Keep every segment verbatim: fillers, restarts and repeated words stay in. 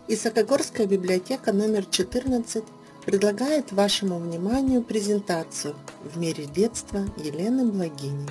Исакогорская библиотека номер четырнадцать предлагает вашему вниманию презентацию «В мире детства» Елены Благининой.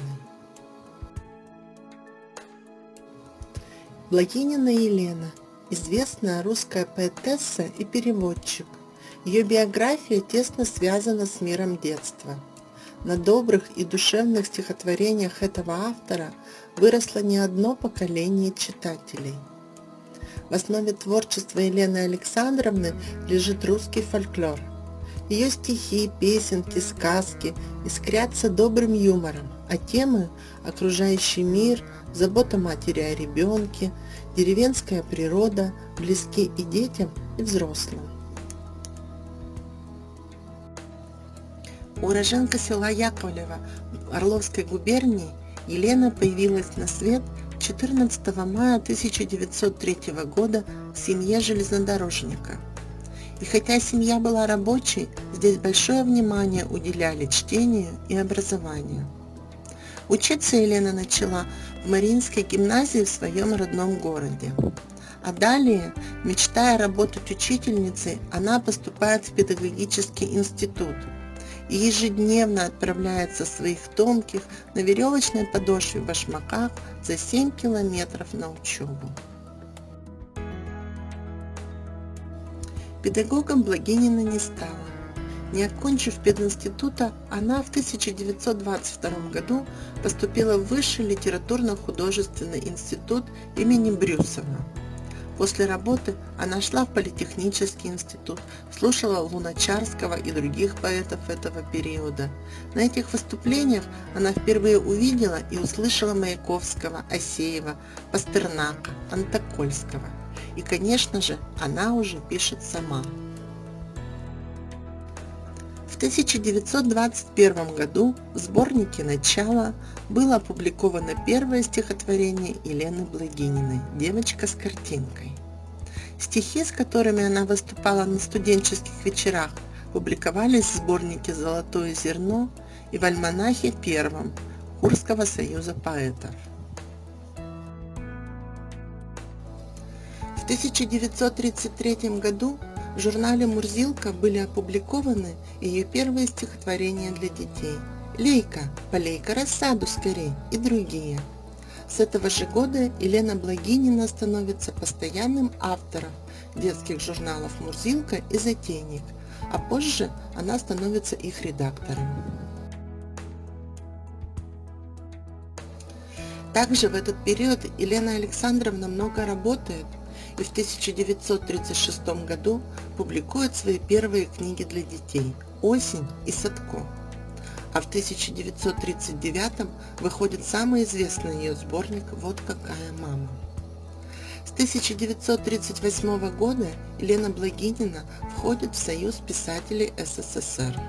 Благинина Елена – известная русская поэтесса и переводчик. Ее биография тесно связана с миром детства. На добрых и душевных стихотворениях этого автора выросло не одно поколение читателей. В основе творчества Елены Александровны лежит русский фольклор. Ее стихи, песенки, сказки искрятся добрым юмором, а темы – окружающий мир, забота матери о ребенке, деревенская природа – близки и детям, и взрослым. Уроженка села Яковлева в Орловской губернии, Елена появилась на свет четырнадцатого мая тысяча девятьсот третьего года в семье железнодорожника. И хотя семья была рабочей, здесь большое внимание уделяли чтению и образованию. Учиться Елена начала в Мариинской гимназии в своем родном городе. А далее, мечтая работать учительницей, она поступает в педагогический институт и ежедневно отправляется в своих тонких на веревочной подошве башмаках за семь километров на учебу. Педагогом Благинина не стала. Не окончив пединститута, она в тысяча девятьсот двадцать втором году поступила в Высший литературно-художественный институт имени Брюсова. После работы она шла в Политехнический институт, слушала Луначарского и других поэтов этого периода. На этих выступлениях она впервые увидела и услышала Маяковского, Асеева, Пастернака, Антокольского. И, конечно же, она уже пишет сама. В тысяча девятьсот двадцать первом году в сборнике «Начало» было опубликовано первое стихотворение Елены Благининой «Девочка с картинкой». Стихи, с которыми она выступала на студенческих вечерах, публиковались в сборнике «Золотое зерно» и в альманахе первом Курского союза поэтов. В тысяча девятьсот тридцать третьем году в журнале «Мурзилка» были опубликованы ее первые стихотворения для детей «Лейка, полей-ка рассаду скорей» и другие. С этого же года Елена Благинина становится постоянным автором детских журналов «Мурзилка» и «Затейник», а позже она становится их редактором. Также в этот период Елена Александровна много работает и в тысяча девятьсот тридцать шестом году публикует свои первые книги для детей «Осень» и «Садко». А в тысяча девятьсот тридцать девятом выходит самый известный ее сборник «Вот какая мама». С тысяча девятьсот тридцать восьмого года Елена Благинина входит в Союз писателей СССР.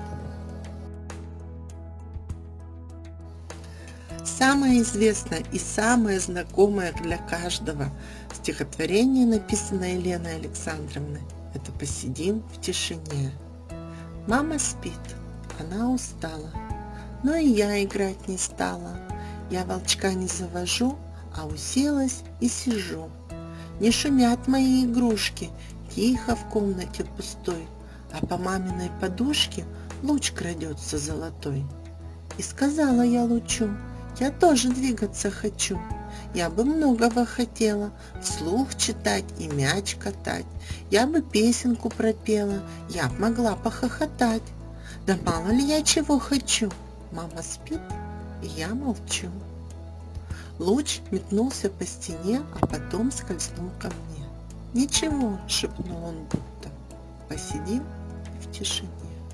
Самое известное и самое знакомое для каждого стихотворение, написанное Еленой Александровной, это «Посидим в тишине». Мама спит, она устала, но и я играть не стала. Я волчка не завожу, а уселась и сижу. Не шумят мои игрушки, тихо в комнате пустой, а по маминой подушке луч крадется золотой. И сказала я лучу: я тоже двигаться хочу. Я бы многого хотела, вслух читать и мяч катать. Я бы песенку пропела, я б могла похохотать. Да мало ли я чего хочу. Мама спит, и я молчу. Луч метнулся по стене, а потом скользнул ко мне. Ничего, шепнул он будто, посидим в тишине.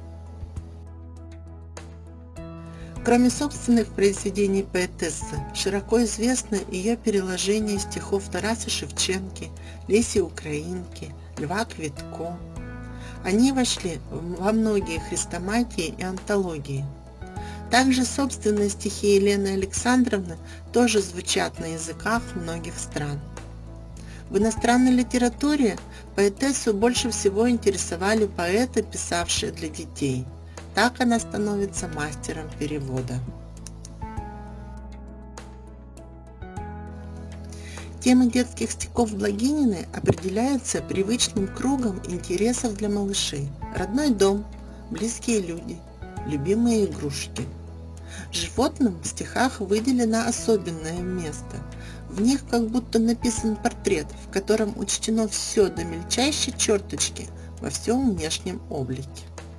Кроме собственных произведений поэтессы, широко известно ее переложение стихов Тараса Шевченки, Леси Украинки, Льва Квитко. Они вошли во многие хрестоматии и антологии. Также собственные стихи Елены Александровны тоже звучат на языках многих стран. В иностранной литературе поэтессу больше всего интересовали поэты, писавшие для детей. Так она становится мастером перевода. Темы детских стихов Благининой определяются привычным кругом интересов для малышей: родной дом, близкие люди, любимые игрушки. Животным в стихах выделено особенное место. В них как будто написан портрет, в котором учтено все до мельчайшей черточки во всем внешнем облике.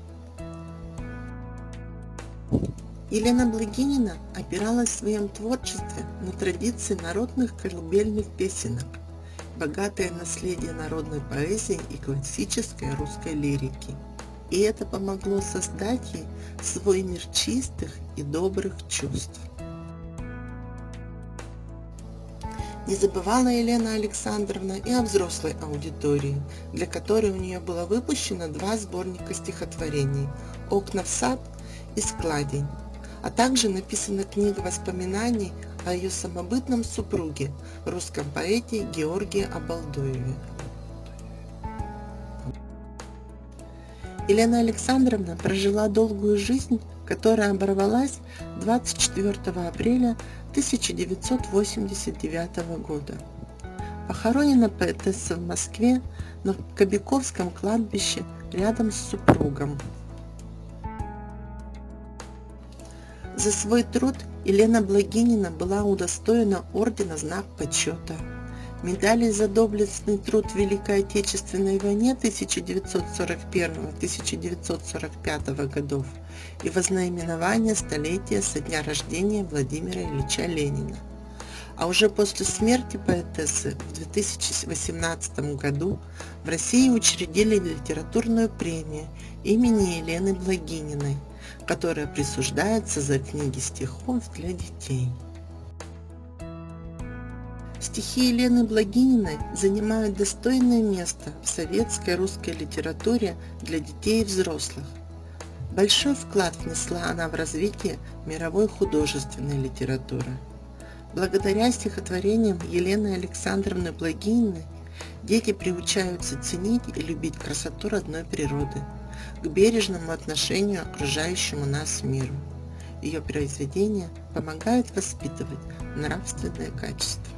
Елена Благинина опиралась в своем творчестве на традиции народных колыбельных песенок, богатое наследие народной поэзии и классической русской лирики. И это помогло создать ей свой мир чистых и добрых чувств. Не забывала Елена Александровна и о взрослой аудитории, для которой у нее было выпущено два сборника стихотворений «Окна в сад» и «Складень», а также написана книга воспоминаний о ее самобытном супруге, русском поэте Георгии Обалдуеве. Елена Александровна прожила долгую жизнь, которая оборвалась двадцать четвёртого апреля тысяча девятьсот восемьдесят девятого года. Похоронена поэтесса в Москве на Кобяковском кладбище рядом с супругом. За свой труд Елена Благинина была удостоена ордена Знак почета, медалей за доблестный труд в Великой Отечественной войне тысяча девятьсот сорок первого — тысяча девятьсот сорок пятого годов и вознаменования столетия со дня рождения Владимира Ильича Ленина. А уже после смерти поэтессы в две тысячи восемнадцатом году в России учредили литературную премию имени Елены Благининой, которая присуждается за книги стихов для детей. Стихи Елены Благининой занимают достойное место в советской русской литературе для детей и взрослых. Большой вклад внесла она в развитие мировой художественной литературы. Благодаря стихотворениям Елены Александровны Благининой дети приучаются ценить и любить красоту родной природы, к бережному отношению к окружающему нас миру. Ее произведения помогают воспитывать нравственные качества.